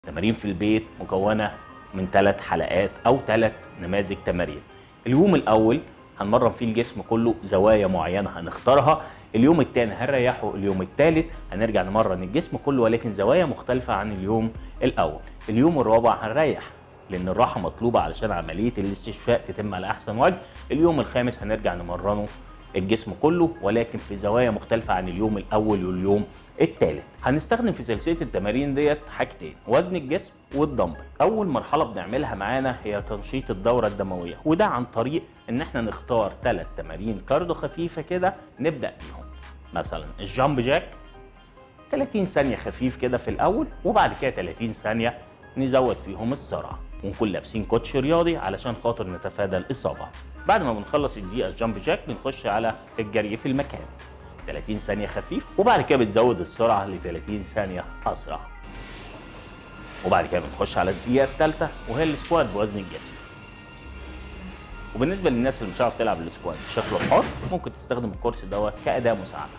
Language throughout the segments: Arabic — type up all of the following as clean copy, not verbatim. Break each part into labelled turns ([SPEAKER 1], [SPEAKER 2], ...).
[SPEAKER 1] تمارين في البيت مكونة من 3 حلقات أو 3 نماذج تمارين. اليوم الأول هنمرن فيه الجسم كله زوايا معينة هنختارها، اليوم الثاني هنريحه، اليوم الثالث هنرجع نمرن الجسم كله ولكن زوايا مختلفة عن اليوم الأول. اليوم الرابع هنريح لأن الراحة مطلوبة علشان عملية الاستشفاء تتم على أحسن وجه. اليوم الخامس هنرجع نمرنه الجسم كله ولكن في زوايا مختلفة عن اليوم الأول واليوم الثالث. هنستخدم في سلسلة التمارين ديت حاجتين، وزن الجسم والدمبل. أول مرحلة بنعملها معانا هي تنشيط الدورة الدموية، وده عن طريق إن احنا نختار 3 تمارين كارديو خفيفة كده نبدأ بيهم. مثلا الجامب جاك 30 ثانية خفيف كده في الأول، وبعد كده 30 ثانية نزود فيهم السرعة، ونكون لابسين كوتش رياضي علشان خاطر نتفادى الإصابة. بعد ما بنخلص الدقيقة الجامب جاك بنخش على الجري في المكان 30 ثانية خفيف، وبعد كده بتزود السرعة ل 30 ثانية أسرع. وبعد كده بنخش على الدقيقة الثالثة وهي السكوات بوزن الجسم. وبالنسبة للناس اللي مش عارفة تلعب السكوات بشكل حر ممكن تستخدم الكورس دوت كأداة مساعدة.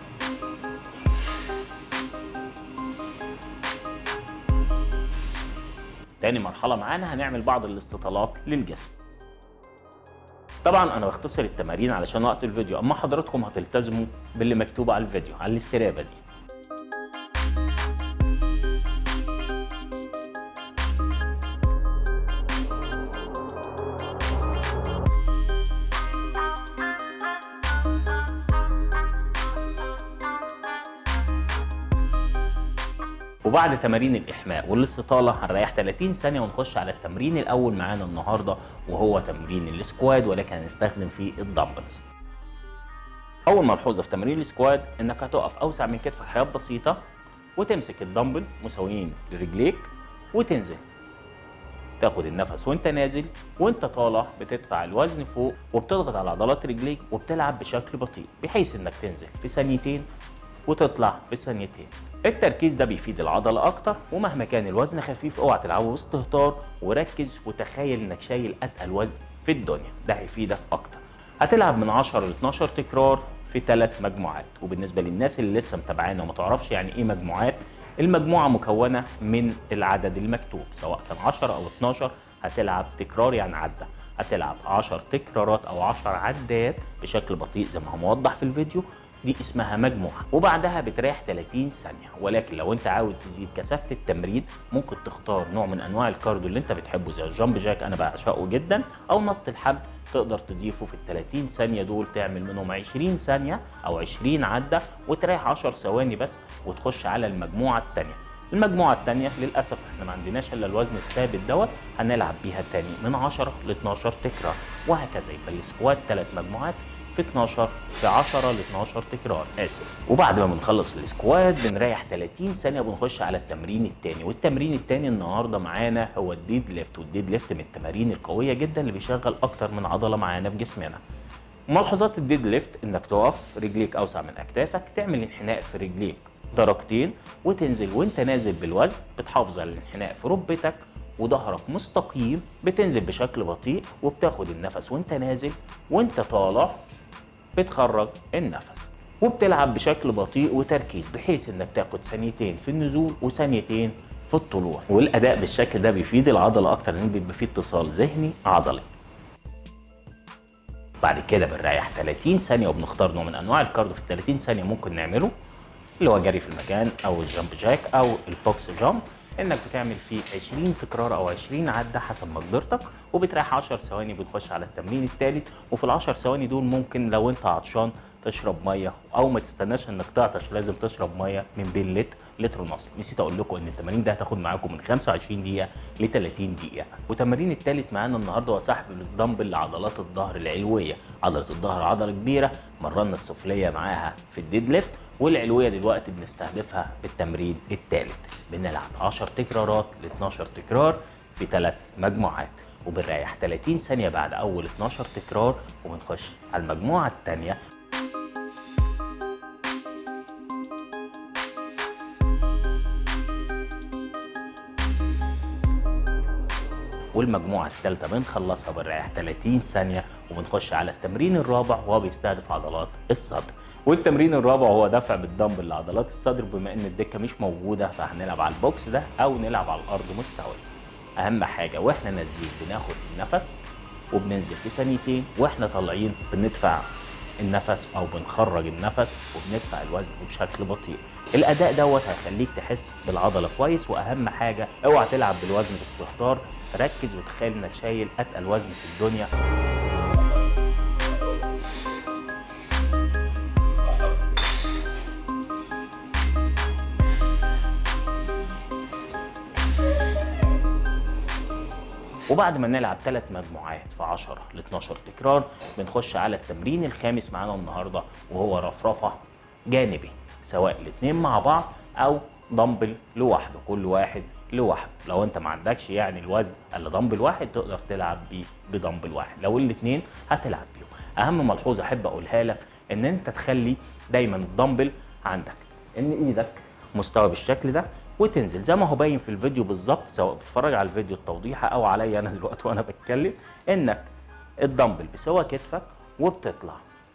[SPEAKER 1] تاني مرحلة معانا هنعمل بعض الاستطالات للجسم. طبعا انا بختصر التمارين علشان وقت الفيديو، اما حضراتكم هتلتزموا باللي مكتوب على الفيديو على الاسترابة دي. وبعد تمارين الإحماء والاستطالة هنريح 30 ثانية ونخش على التمرين الأول معانا النهاردة وهو تمرين السكواد، ولكن هنستخدم فيه الدمبلز. أول ملحوظة في تمرين السكواد إنك هتقف أوسع من كتفك حاجات بسيطة وتمسك الدمبل مساويين لرجليك وتنزل. تاخد النفس وانت نازل، وانت طالع بتدفع الوزن فوق وبتضغط على عضلات رجليك وبتلعب بشكل بطيء بحيث إنك تنزل في ثانيتين وتطلع في ثانيتين. التركيز ده بيفيد العضلة أكتر، ومهما كان الوزن خفيف اوعى تلعبه باستهتار وركز وتخيل إنك شايل أتقل وزن في الدنيا، ده هيفيدك أكتر. هتلعب من 10 ل 12 تكرار في 3 مجموعات. وبالنسبة للناس اللي لسه متابعانا وما تعرفش يعني إيه مجموعات، المجموعة مكونة من العدد المكتوب سواء كان 10 أو 12. هتلعب تكرار يعني عدة، هتلعب 10 تكرارات أو 10 عدات بشكل بطيء زي ما هو موضح في الفيديو، دي اسمها مجموعة. وبعدها بتريح 30 ثانية. ولكن لو انت عاوز تزيد كثافة التمرين ممكن تختار نوع من انواع الكارديو اللي انت بتحبه زي الجامب جاك، انا بعشقه جدا، او نط الحبل تقدر تضيفه في ال 30 ثانية دول، تعمل منهم 20 ثانية او 20 عدة وتريح 10 ثواني بس وتخش على المجموعة الثانية. المجموعة الثانية للأسف احنا ما عندناش الا الوزن الثابت دوت، هنلعب بيها تاني من 10 ل 12 تكرار وهكذا. يبقى السكوات 3 مجموعات في 12 في 10 ل 12 تكرار وبعد ما بنخلص السكواد بنريح 30 ثانيه وبنخش على التمرين الثاني. والتمرين الثاني النهارده معانا هو الديد ليفت، والديد ليفت من التمارين القويه جدا اللي بيشغل اكتر من عضله معانا في جسمنا. ملاحظات الديد ليفت انك تقف رجليك اوسع من اكتافك، تعمل انحناء في رجليك درجتين وتنزل، وانت نازل بالوزن بتحافظ على الانحناء في ركبتك وظهرك مستقيم، بتنزل بشكل بطيء وبتاخد النفس وانت نازل، وانت طالع بتخرج النفس، وبتلعب بشكل بطيء وتركيز بحيث انك تاخد ثانيتين في النزول وثانيتين في الطلوع. والاداء بالشكل ده بيفيد العضله اكتر لان بيبقى فيه اتصال ذهني عضلي. بعد كده بنريح 30 ثانيه وبنختار نوع من انواع الكارديو في ال 30 ثانيه ممكن نعمله، اللي هو جري في المكان او الجامب جاك او البوكس جامب، انك بتعمل فيه 20 تكرار او 20 عده حسب مقدرتك وبتريح 10 ثواني. بتخش على التمرين الثالث، وفي ال10 ثواني دول ممكن لو انت عطشان تشرب ميه، او ما تستناش انك تعطش لازم تشرب ميه من بين لتر لتر ونص. نسيت اقول لكم ان التمارين ده هتاخد معاكم من 25 دقيقه ل 30 دقيقه. والتمرين الثالث معانا النهارده هو سحب الدمبل لعضلات الظهر العلويه. عضله الظهر عضله كبيره، مرنا السفليه معاها في الديد ليفت، والعلويه دلوقتي بنستهدفها بالتمرين الثالث. بنلعب 10 تكرارات ل 12 تكرار في 3 مجموعات، وبنريح 30 ثانيه بعد اول 12 تكرار وبنخش على المجموعه الثانيه. والمجموعة الثالثة بنخلصها بنريح 30 ثانية وبنخش على التمرين الرابع وهو بيستهدف عضلات الصدر. والتمرين الرابع هو دفع بالدمبل لعضلات الصدر. بما ان الدكه مش موجوده فهنلعب على البوكس ده او نلعب على الارض مستويه. اهم حاجه واحنا نازلين بناخد النفس وبننزل في ثانيتين، واحنا طالعين بندفع النفس او بنخرج النفس وبندفع الوزن بشكل بطيء. الاداء دوت هيخليك تحس بالعضله كويس. واهم حاجه اوعى تلعب بالوزن باستهتار، ركز وتخيل انك شايل اتقل وزن في الدنيا. وبعد ما نلعب 3 مجموعات في 10 ل 12 تكرار بنخش على التمرين الخامس معانا النهارده، وهو رفرفه جانبي، سواء الاثنين مع بعض او دمبل لوحده، كل واحد لوحده. لو انت ما عندكش يعني الوزن الا دمبل واحد تقدر تلعب بيه بدمبل واحد، لو الاثنين هتلعب بيهم. اهم ملحوظه احب اقولها لك ان انت تخلي دايما الدمبل عندك ان ايدك مستوى بالشكل ده، وتنزل زي ما هو باين في الفيديو بالظبط، سواء بتتفرج على الفيديو التوضيحي او عليا انا دلوقتي وانا بتكلم، انك الدمبل بسوى كتفك وبتطلع.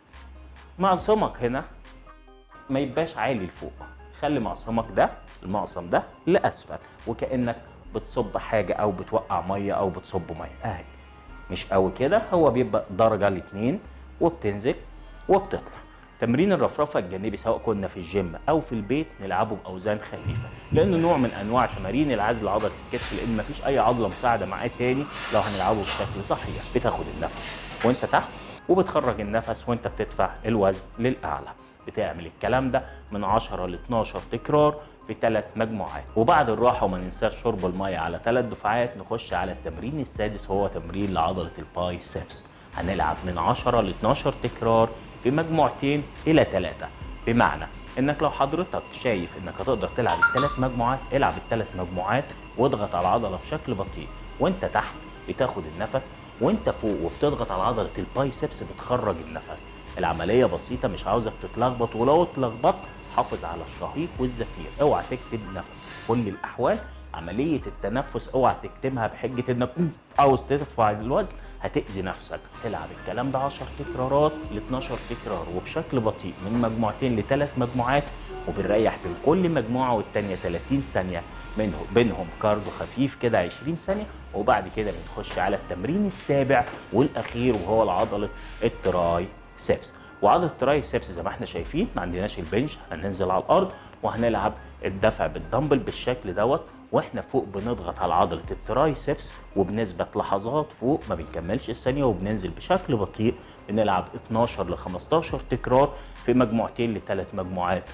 [SPEAKER 1] معصمك هنا ما يبقاش عالي لفوق، خلي معصمك ده المعصم ده لاسفل، وكانك بتصب حاجه او بتوقع ميه او بتصب ميه اهي. مش قوي كده، هو بيبقى درجه ل2 وبتنزل وبتطلع. تمرين الرفرفه الجانبي سواء كنا في الجيم او في البيت نلعبه باوزان خفيفه، لانه نوع من انواع تمارين العزل عضله الكتف، لان مفيش اي عضله مساعده معاه تاني لو هنلعبه بشكل صحيح. بتاخد النفس وانت تحت وبتخرج النفس وانت بتدفع الوزن للاعلى. بتعمل الكلام ده من 10 ل 12 تكرار في 3 مجموعات. وبعد الراحه وما ننساش شرب الميه على 3 دفعات نخش على التمرين السادس، وهو تمرين لعضله البايسبس. هنلعب من 10 ل 12 تكرار في مجموعتين الى 3. بمعنى انك لو حضرتك شايف انك هتقدر تلعب ال3 مجموعات العب ال3 مجموعات واضغط على العضله بشكل بطيء. وانت تحت بتاخد النفس، وانت فوق وبتضغط على عضله البايسبس بتخرج النفس. العمليه بسيطه، مش عاوزك تتلخبط، ولو اتلخبطت حافظ على الشهيق والزفير. اوعى تكتب نفس في كل الاحوال. عمليه التنفس اوعى تكتمها بحجه انك عاوز ترفع الوزن، هتاذي نفسك. تلعب الكلام ده 10 تكرارات ل 12 تكرار وبشكل بطيء من مجموعتين ل3 مجموعات، وبنريح بين كل مجموعه والثانيه 30 ثانيه بينهم كاردو خفيف كده 20 ثانيه. وبعد كده بنخش على التمرين السابع والاخير، وهو عضله التراي سيبس. وعضله التراي سيبس زي ما احنا شايفين ما عندناش البنش، هننزل على الارض وهنلعب الدفع بالدمبل بالشكل دوت، واحنا فوق بنضغط على عضله الترايسبس وبنثبت لحظات فوق ما بنكملش الثانيه، وبننزل بشكل بطيء. بنلعب 12 ل 15 تكرار في مجموعتين ل3 مجموعات.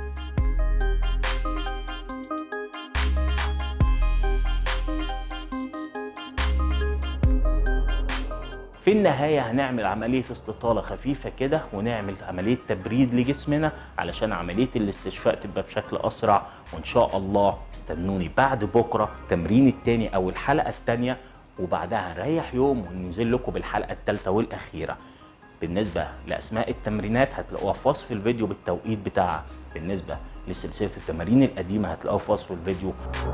[SPEAKER 1] في النهاية هنعمل عملية استطالة خفيفة كده، ونعمل عملية تبريد لجسمنا علشان عملية الاستشفاء تبقى بشكل أسرع. وإن شاء الله استنوني بعد بكرة التمرين التاني أو الحلقة التانية، وبعدها هنريح يوم وننزل لكم بالحلقة التالتة والأخيرة. بالنسبة لأسماء التمرينات هتلاقوها في وصف الفيديو بالتوقيت بتاعها. بالنسبة لسلسلة التمارين القديمة هتلاقوها في وصف الفيديو.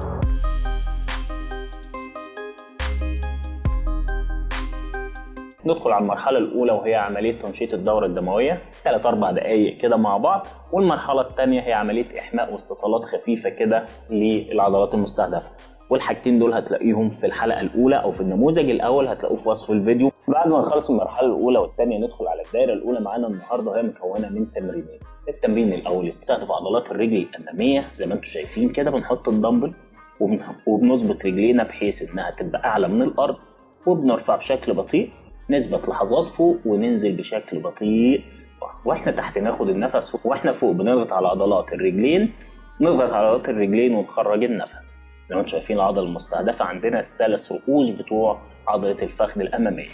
[SPEAKER 1] ندخل على المرحلة الأولى وهي عملية تنشيط الدورة الدموية 3-4 دقايق كده مع بعض، والمرحلة الثانية هي عملية إحماء واستطالات خفيفة كده للعضلات المستهدفة. والحاجتين دول هتلاقيهم في الحلقة الأولى أو في النموذج الأول هتلاقوه في وصف الفيديو. بعد ما نخلص المرحلة الأولى والثانية ندخل على الدائرة الأولى معانا النهاردة، وهي مكونة من تمرينين. التمرين الأول يستهدف عضلات الرجل الأمامية زي ما أنتم شايفين كده، بنحط الدمبل وبنظبط رجلينا بحيث إنها تبقى أعلى من الأرض، وبنرفع بشكل بطيء، نثبت لحظات فوق وننزل بشكل بطيء. واحنا تحت ناخد النفس، واحنا فوق بنضغط على عضلات الرجلين، نضغط على عضلات الرجلين ونخرج النفس. زي ما انتم شايفين العضله المستهدفه عندنا الثلاث رؤوس بتوع عضله الفخذ الاماميه.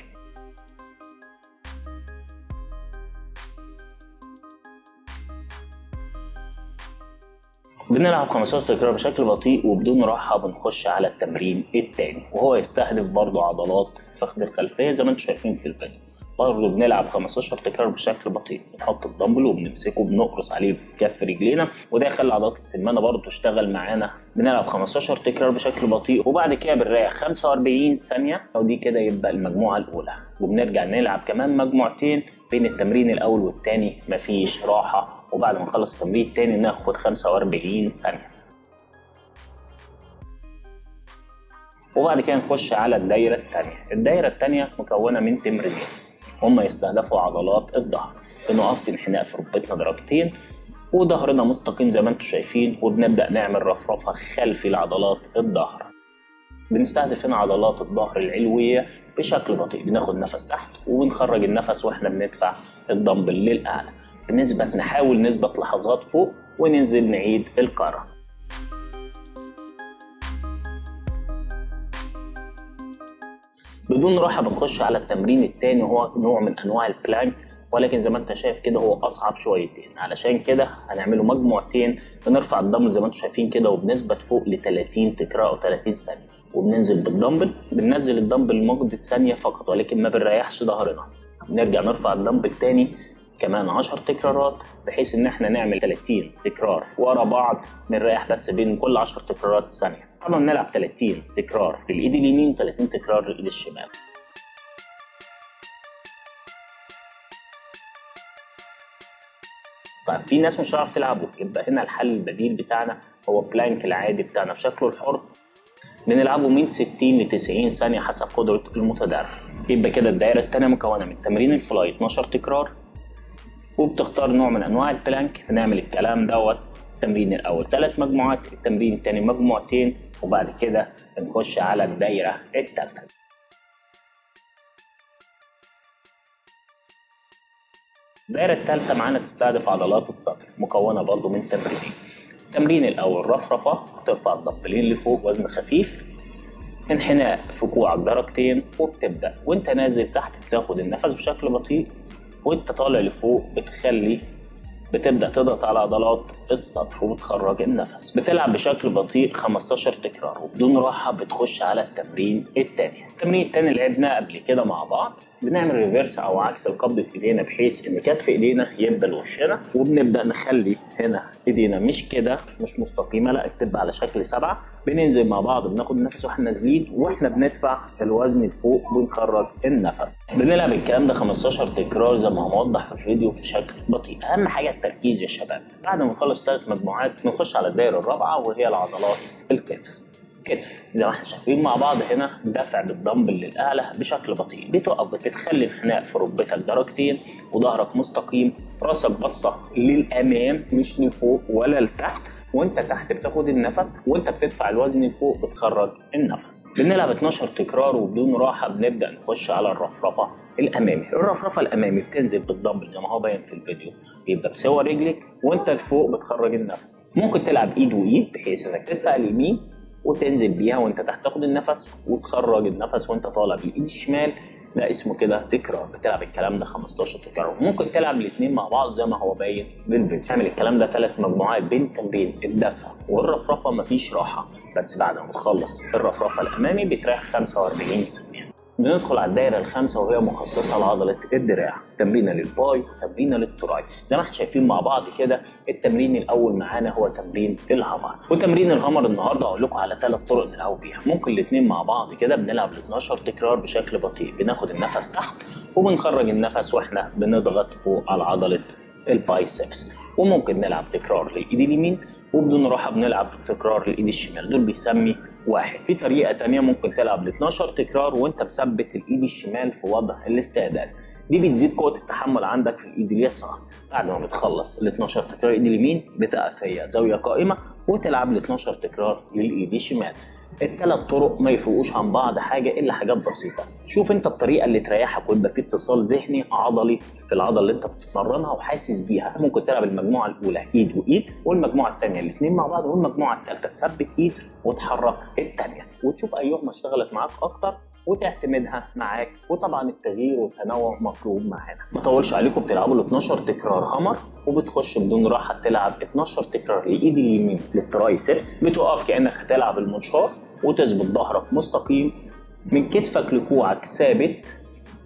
[SPEAKER 1] بنلعب 15 تكرار بشكل بطيء وبدون راحه. بنخش على التمرين الثاني وهو يستهدف برضو عضلات الفخذ الخلفيه زي ما انتم شايفين في الفيديو. برضه بنلعب 15 تكرار بشكل بطيء. بنحط الدمبل وبنمسكه بنقرص عليه بكف رجلينا، وده يخلي عضلات السمانه برضه تشتغل معانا. بنلعب 15 تكرار بشكل بطيء، وبعد كده بنريح 45 ثانيه، ودي كده يبقى المجموعه الاولى. وبنرجع نلعب كمان مجموعتين بين التمرين الاول والثاني، مفيش راحه. وبعد ما نخلص التمرين الثاني ناخد 45 ثانيه. وبعد كده نخش على الدايره الثانيه. الدايره الثانيه مكونه من تمرينين هما يستهدفوا عضلات الظهر. بنقف في انحناء في ركبتنا درجتين وظهرنا مستقيم زي ما انتم شايفين، وبنبدا نعمل رفرفه خلفي لعضلات الظهر. بنستهدف هنا عضلات الظهر العلويه بشكل بطيء. بناخد نفس تحت وبنخرج النفس واحنا بندفع الدمبل للاعلى. نحاول نثبت لحظات فوق وننزل نعيد الكرة. بدون راحة بنخش على التمرين الثاني، وهو نوع من انواع البلانك، ولكن زي ما انت شايف كده هو اصعب شويتين. علشان كده هنعمله مجموعتين. بنرفع الدمبل زي ما انتم شايفين كده وبنثبت فوق ل 30 تكرار او 30 ثانية، وبننزل بالدمبل. بننزل الدمبل لمدة ثانية فقط، ولكن ما بنريحش ظهرنا. نرجع نرفع الدمبل تاني كمان 10 تكرارات، بحيث ان احنا نعمل 30 تكرار ورا بعض. بنريح بس بين كل 10 تكرارات ثانية. طبعا بنلعب 30 تكرار للايد اليمين و30 تكرار للايد الشمال. طيب في ناس مش هتعرف تلعبه، يبقى هنا الحل البديل بتاعنا هو بلانك العادي بتاعنا بشكله الحر. بنلعبه من 60 ل 90 ثانية حسب قدرة المتدرب. يبقى كده الدائرة الثانية مكونة من تمرين الفلاي 12 تكرار، وبتختار نوع من انواع البلانك. بنعمل الكلام دوت التمرين الاول 3 مجموعات، التمرين الثاني مجموعتين، وبعد كده بنخش على الدايره الثالثه. الدايره الثالثه معانا تستهدف عضلات الصدر، مكونه برضو من تمرينين. التمرين الاول رفرفه، ترفع الدمبلين لفوق وزن خفيف، انحناء في كوعك درجتين، وبتبدا وانت نازل تحت بتاخد النفس بشكل بطيء، وانت طالع لفوق بتبدا تضغط على عضلات الصدر وبتخرج النفس. بتلعب بشكل بطيء 15 تكرار، وبدون راحه بتخش على التمرين الثاني. التمرين الثاني لعبناه قبل كده مع بعض. بنعمل ريفيرس او عكس لقبضه ايدينا، بحيث ان كتف ايدينا يبقى لوشنا، وبنبدا نخلي هنا ايدينا مش كده، مش مستقيمه، لا بتبقى على شكل 7. بننزل مع بعض بناخد النفس واحنا نازلين، واحنا بندفع الوزن لفوق ونخرج النفس. بنلعب الكلام ده 15 تكرار زي ما هو موضح في الفيديو بشكل بطيء. اهم حاجه التركيز يا شباب. بعد ما نخلص 3 مجموعات بنخش على الدائره الرابعه، وهي العضلات الكتف. زي ما احنا شايفين مع بعض هنا، دفع بالدمبل للاعلى بشكل بطيء. بتقف بتخلي انحناء في ركبتك درجتين، وظهرك مستقيم، راسك بصه للامام مش لفوق ولا لتحت، وانت تحت بتاخد النفس، وانت بتدفع الوزن لفوق بتخرج النفس. بنلعب 12 تكرار وبدون راحه. بنبدا نخش على الرفرفه الامامي. الرفرفه الامامي بتنزل بالدمبل زي ما هو باين في الفيديو، يبقى بسوى رجلك وانت لفوق بتخرج النفس. ممكن تلعب ايد وايد، بحيث انك تدفع اليمين وتنزل بيها وانت تحت تاخد النفس، وتخرج النفس وانت طالع بالايد الشمال. ده اسمه كده تكرار. بتلعب الكلام ده 15 تكرار. ممكن تلعب الاثنين مع بعض زي ما هو باين بالفيديو. تعمل الكلام ده 3 مجموعات بين تمرين الدفع والرفرفه، مفيش راحه. بس بعد ما تخلص الرفرفه الامامي بتريح 45 ثانيه. بندخل على الدائره الخامسه، وهي مخصصه لعضله الدراع. تمرينه للباي وتمرينه للتراي. زي ما احنا شايفين مع بعض كده. التمرين الاول معانا هو تمرين الهامر. وتمرين الهامر النهارده هقول لكم على 3 طرق نلعب بيها. ممكن الاثنين مع بعض كده. بنلعب 12 تكرار بشكل بطيء، بناخد النفس تحت وبنخرج النفس واحنا بنضغط فوق على عضله البايسبس. وممكن نلعب تكرار للايد اليمين، وبدون راحه بنلعب تكرار للايد الشمال. دول بيسمي واحد. في طريقه ثانيه ممكن تلعب 12 تكرار وانت مثبت الايد الشمال في وضع الاستعداد. دي بتزيد قوه التحمل عندك في الايد اليسار. بعد ما بتخلص ال 12 تكرار الايد اليمين بتقف هي زاويه قائمه، وتلعب ال 12 تكرار للايد الشمال. الثلاث طرق ما يفرقوش عن بعض حاجه الا حاجات بسيطه. شوف انت الطريقه اللي تريحك ويبقى في اتصال ذهني عضلي في العضله اللي انت بتتمرنها وحاسس بيها. ممكن تلعب المجموعه الاولى ايد وايد، والمجموعه الثانيه الاثنين مع بعض، والمجموعه الثالثه تثبت ايد وتحرك الثانيه، وتشوف ايهما اشتغلت معاك اكتر وتعتمدها معاك. وطبعا التغيير والتنوع مطلوب معانا. ما اطولش عليكم. بتلعبوا ال 12 تكرار هامر، وبتخش بدون راحه تلعب 12 تكرار للايد اليمين للترايسبس. بتقف كانك هتلعب المنشار، وتثبت ظهرك مستقيم من كتفك لكوعك ثابت،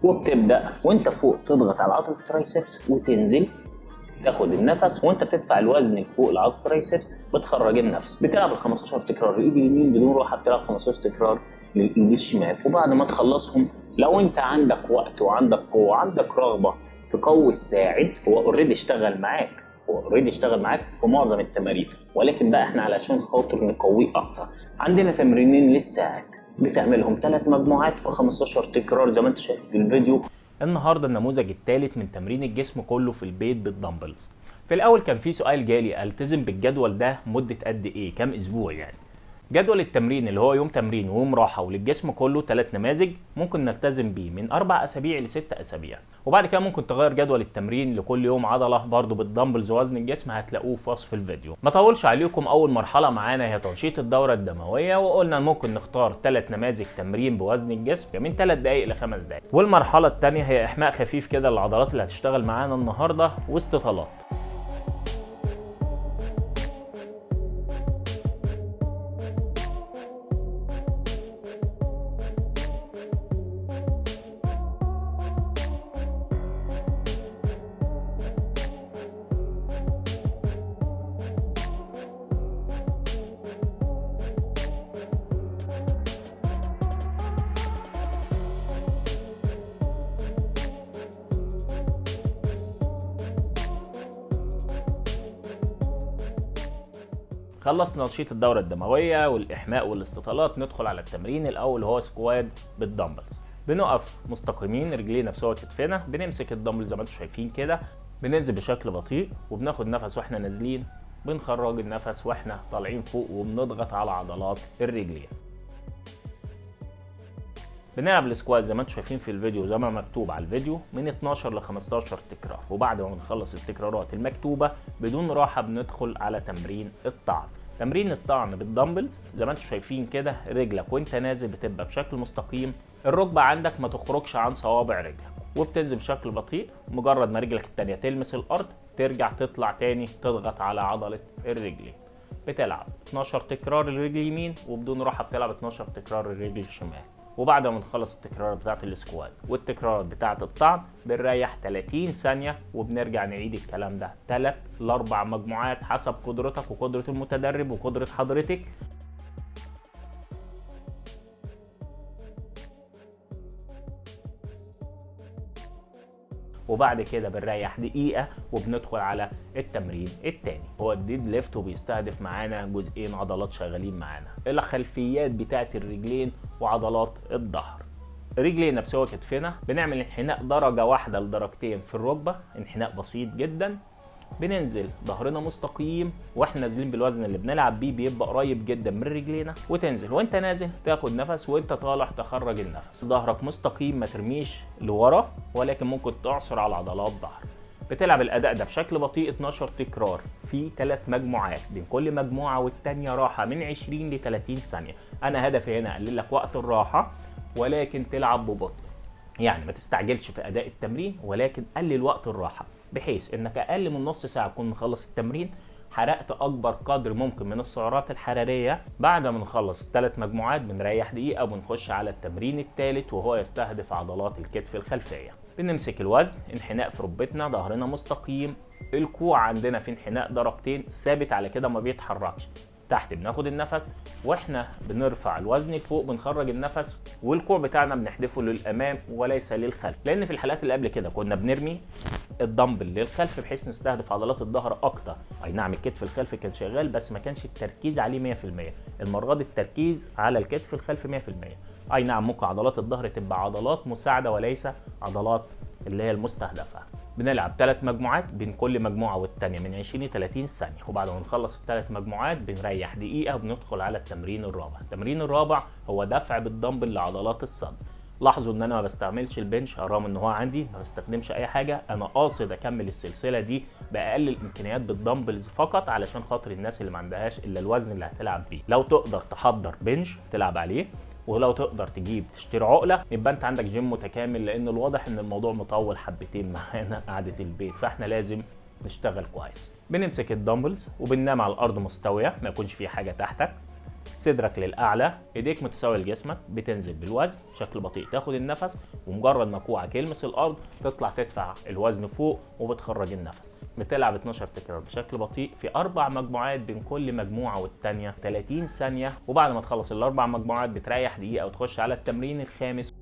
[SPEAKER 1] وبتبدا وانت فوق تضغط على عضله الترايسبس وتنزل تاخد النفس، وانت بتدفع الوزن لفوق لعضله الترايسبس بتخرج النفس. بتلعب ال 15 تكرار الايد اليمين بدون راحه، بتلعب 15 تكرار للايد الشمال. وبعد ما تخلصهم لو انت عندك وقت وعندك قوه وعندك رغبه تقوي الساعد، هو اوريدي اشتغل معاك في معظم التمارين، ولكن بقى احنا علشان خاطر نقويه اكتر عندنا تمرينين للساعد بتعملهم 3 مجموعات في 15 تكرار زي ما انت شايف في الفيديو. النهارده النموذج الثالث من تمرين الجسم كله في البيت بالدمبلز. في الاول كان في سؤال جالي، التزم بالجدول ده مده قد ايه، كام اسبوع يعني؟ جدول التمرين اللي هو يوم تمرين ويوم راحه وللجسم كله 3 نماذج ممكن نلتزم بيه من 4 اسابيع ل 6 اسابيع، وبعد كده ممكن تغير جدول التمرين لكل يوم عضله برضه بالدمبلز وزن الجسم، هتلاقوه في وصف الفيديو. ما طولش عليكم، اول مرحله معانا هي تنشيط الدوره الدمويه، وقلنا ممكن نختار 3 نماذج تمرين بوزن الجسم من 3 دقائق ل 5 دقائق. والمرحله الثانيه هي احماء خفيف كده للعضلات اللي هتشتغل معانا النهارده واستطالات. خلصنا تنشيط الدورة الدموية والإحماء والاستطالات، ندخل على التمرين الأول هو سكواد بالدمبلز. بنقف مستقيمين، رجلينا بسوى كتفنا، بنمسك الدمبل زي ما انتم شايفين كده، بننزل بشكل بطيء وبناخد نفس واحنا نازلين، بنخرج النفس واحنا طالعين فوق، وبنضغط على عضلات الرجلين. بنلعب السكواد زي ما انتم شايفين في الفيديو زي ما مكتوب على الفيديو من 12 ل 15 تكرار، وبعد ما بنخلص التكرارات المكتوبه بدون راحه بندخل على تمرين الطعن. تمرين الطعن بالدمبلز زي ما انتم شايفين كده، رجلك وانت نازل بتبقى بشكل مستقيم، الركبه عندك ما تخرجش عن صوابع رجلك، وبتنزل بشكل بطيء. مجرد ما رجلك الثانيه تلمس الارض ترجع تطلع تاني تضغط على عضله الرجلين. بتلعب 12 تكرار للرجل اليمين، وبدون راحه بتلعب 12 تكرار للرجل الشمال. وبعد ما نخلص التكرارات بتاعه السكواد والتكرارات بتاعه الطعن بنريح 30 ثانيه، وبنرجع نعيد الكلام ده 3 ل 4 مجموعات حسب قدرتك وقدره المتدرب وقدره حضرتك. وبعد كده بنريح دقيقة وبندخل على التمرين التاني، هو الديد ليفت، وبيستهدف معانا جزئين عضلات شغالين معانا، الخلفيات بتاعة الرجلين وعضلات الظهر. رجلينا بسوى كتفنا، بنعمل انحناء درجة واحدة لدرجتين في الركبة، انحناء بسيط جدا. بننزل ظهرنا مستقيم واحنا نازلين بالوزن اللي بنلعب بيه بيبقى قريب جدا من رجلينا، وتنزل وانت نازل تاخد نفس وانت طالع تخرج النفس. ظهرك مستقيم، ما ترميش لورا، ولكن ممكن تعصر على عضلات ظهر. بتلعب الاداء ده بشكل بطيء 12 تكرار في 3 مجموعات، بين كل مجموعه والتانيه راحه من 20 ل 30 ثانيه. انا هدفي هنا اقلل لك وقت الراحه، ولكن تلعب ببطء، يعني ما تستعجلش في اداء التمرين، ولكن قلل وقت الراحه بحيث انك اقل من نص ساعه تكون مخلص التمرين، حرقت اكبر قدر ممكن من السعرات الحراريه. بعد ما نخلص ال3 مجموعات بنريح دقيقه وبنخش على التمرين الثالث وهو يستهدف عضلات الكتف الخلفيه. بنمسك الوزن، انحناء في ركبتنا، ظهرنا مستقيم، الكوع عندنا في انحناء درجتين ثابت على كده ما بيتحركش. تحت بناخد النفس واحنا بنرفع الوزن لفوق بنخرج النفس، والكوع بتاعنا بنحدفه للامام وليس للخلف، لان في الحالات اللي قبل كده كنا بنرمي الدمبل للخلف بحيث نستهدف عضلات الظهر اكتر. اي نعم الكتف الخلفي كان شغال بس ما كانش التركيز عليه 100%، المره دي التركيز على الكتف الخلفي 100%. اي نعم ممكن عضلات الظهر تبقى عضلات مساعده وليس عضلات اللي هي المستهدفه. بنلعب 3 مجموعات، بين كل مجموعه والثانيه من 20 ل 30 ثانيه، وبعد ما نخلص ال3 مجموعات بنريح دقيقه وبندخل على التمرين الرابع. التمرين الرابع هو دفع بالدمبل لعضلات الصدر. لاحظوا ان انا ما بستعملش البنش، رغم ان هو عندي ما بستخدمش اي حاجه، انا قاصد اكمل السلسله دي باقل الامكانيات بالدمبلز فقط علشان خاطر الناس اللي ما عندهاش الا الوزن اللي هتلعب بيه. لو تقدر تحضر بنش تلعب عليه، ولو تقدر تجيب تشتري عقله يبقى انت عندك جيم متكامل، لان الواضح ان الموضوع مطول حبتين معانا قعده البيت، فاحنا لازم نشتغل كويس. بنمسك الدمبلز وبننام على الارض مستويه، ما يكونش في حاجه تحتك، صدرك للاعلى، ايديك متساويه لجسمك، بتنزل بالوزن بشكل بطيء، تاخد النفس ومجرد ما كوعك يلمس الارض تطلع تدفع الوزن فوق وبتخرج النفس. بتلعب 12 تكرار بشكل بطيء في 4 مجموعات، بين كل مجموعه والثانيه 30 ثانيه، وبعد ما تخلص الاربع مجموعات بتريح دقيقه وتخش على التمرين الخامس.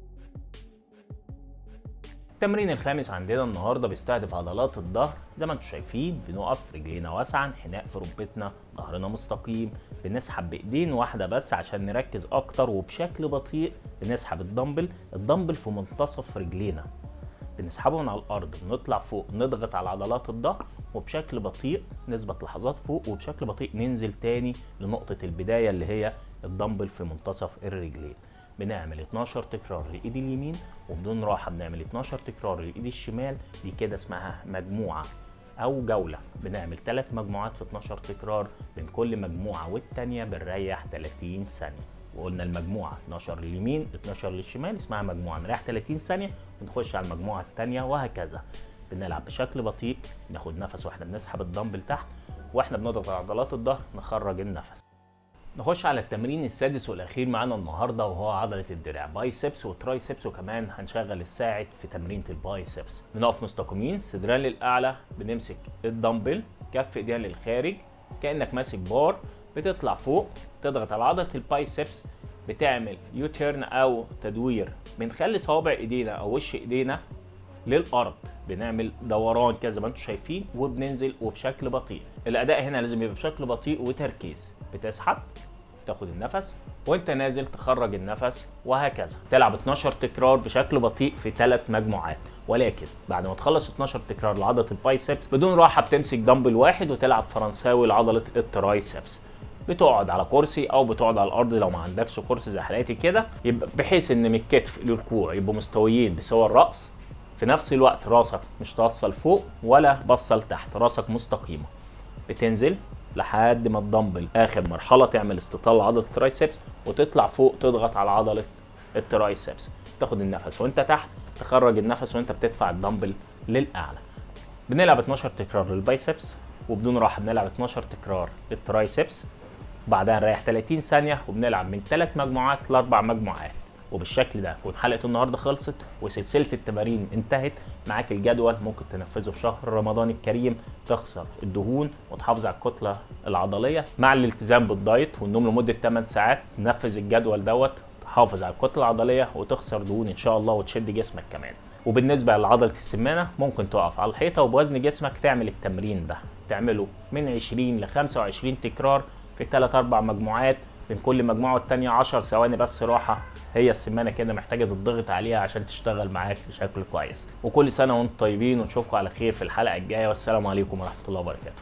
[SPEAKER 1] التمرين الخامس عندنا النهارده بيستهدف عضلات الظهر. زي ما انتم شايفين بنقف رجلينا واسعه، انحناء في ركبتنا، ظهرنا مستقيم، بنسحب بايدين واحده بس عشان نركز اكتر، وبشكل بطيء بنسحب الدمبل في منتصف رجلينا، بنسحبه من على الارض، بنطلع فوق، نضغط على عضلات الظهر، وبشكل بطيء نثبت لحظات فوق، وبشكل بطيء ننزل تاني لنقطه البدايه اللي هي الدمبل في منتصف الرجلين. بنعمل 12 تكرار للايد اليمين، وبدون راحه بنعمل 12 تكرار للايد الشمال. دي كده اسمها مجموعه او جوله. بنعمل 3 مجموعات في 12 تكرار، بين كل مجموعه والتانيه بنريح 30 ثانيه. وقلنا المجموعه 12 لليمين 12 للشمال اسمها مجموعه، نريح 30 ثانيه ونخش على المجموعه الثانيه، وهكذا. بنلعب بشكل بطيء، ناخد نفس واحنا بنسحب الدمبل تحت، واحنا بنضغط على عضلات الظهر نخرج النفس. نخش على التمرين السادس والاخير معانا النهارده، وهو عضله الدراع، بايسبس وترايسبس، وكمان هنشغل الساعد في تمرينه البايسبس. بنقف مستقيمين، صدرنا للاعلى، بنمسك الدمبل كف ايدينا للخارج كانك ماسك بار، بتطلع فوق، تضغط على عضله البايسبس، بتعمل يوتيرن او تدوير، بنخلي صوابع ايدينا او وش ايدينا للارض، بنعمل دوران كده زي ما انتم شايفين، وبننزل وبشكل بطيء. الاداء هنا لازم يبقى بشكل بطيء وتركيز، بتسحب تاخد النفس وانت نازل تخرج النفس، وهكذا. تلعب 12 تكرار بشكل بطيء في 3 مجموعات، ولكن بعد ما تخلص 12 تكرار لعضله البايسبس بدون راحه بتمسك دمبل واحد وتلعب فرنساوي لعضله الترايسبس. بتقعد على كرسي او بتقعد على الارض لو ما عندكش كرسي زي حالاتي كده، يبقى بحيث ان من الكتف للكوع يبقوا مستويين بسوى الراس، في نفس الوقت راسك مش باصه لفوق ولا باصه لتحت، راسك مستقيمه. بتنزل لحد ما الدمبل اخر مرحله تعمل استطاله لعضله الترايسبس، وتطلع فوق تضغط على عضله الترايسبس، تاخد النفس وانت تحت، تخرج النفس وانت بتدفع الدمبل للاعلى. بنلعب 12 تكرار للبايسبس، وبدون راحه بنلعب 12 تكرار للترايسبس، بعدها نريح 30 ثانيه، وبنلعب من 3 مجموعات ل4 مجموعات. وبالشكل ده تكون حلقه النهارده خلصت وسلسله التمارين انتهت. معاك الجدول ممكن تنفذه في شهر رمضان الكريم، تخسر الدهون وتحافظ على الكتله العضليه مع الالتزام بالدايت والنوم لمده 8 ساعات. نفذ الجدول دوت، تحافظ على الكتله العضليه وتخسر دهون ان شاء الله، وتشد جسمك كمان. وبالنسبه لعضله السمانه، ممكن تقف على الحيطه وبوزن جسمك تعمل التمرين ده، تعمله من 20 ل 25 تكرار في 3-4 مجموعات، بين كل مجموعه والثانيه 10 ثواني بس راحه. هي السمانه كده محتاجه تضغط عليها عشان تشتغل معاك بشكل كويس. وكل سنه وانتم طيبين، ونشوفكم على خير في الحلقه الجايه، والسلام عليكم ورحمه الله وبركاته.